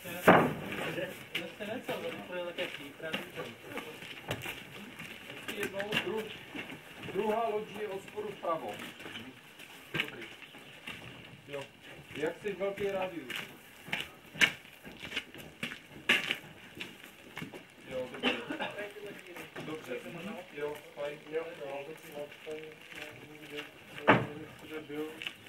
Ještě necel, to je také přípravný. Ještě jednou. Druhá loď je od spodu vpravo. Dobrý. Jo. Jak chceš velký rádius? Jo, dobře. Dobře. Jo, fajn. Jo, jo.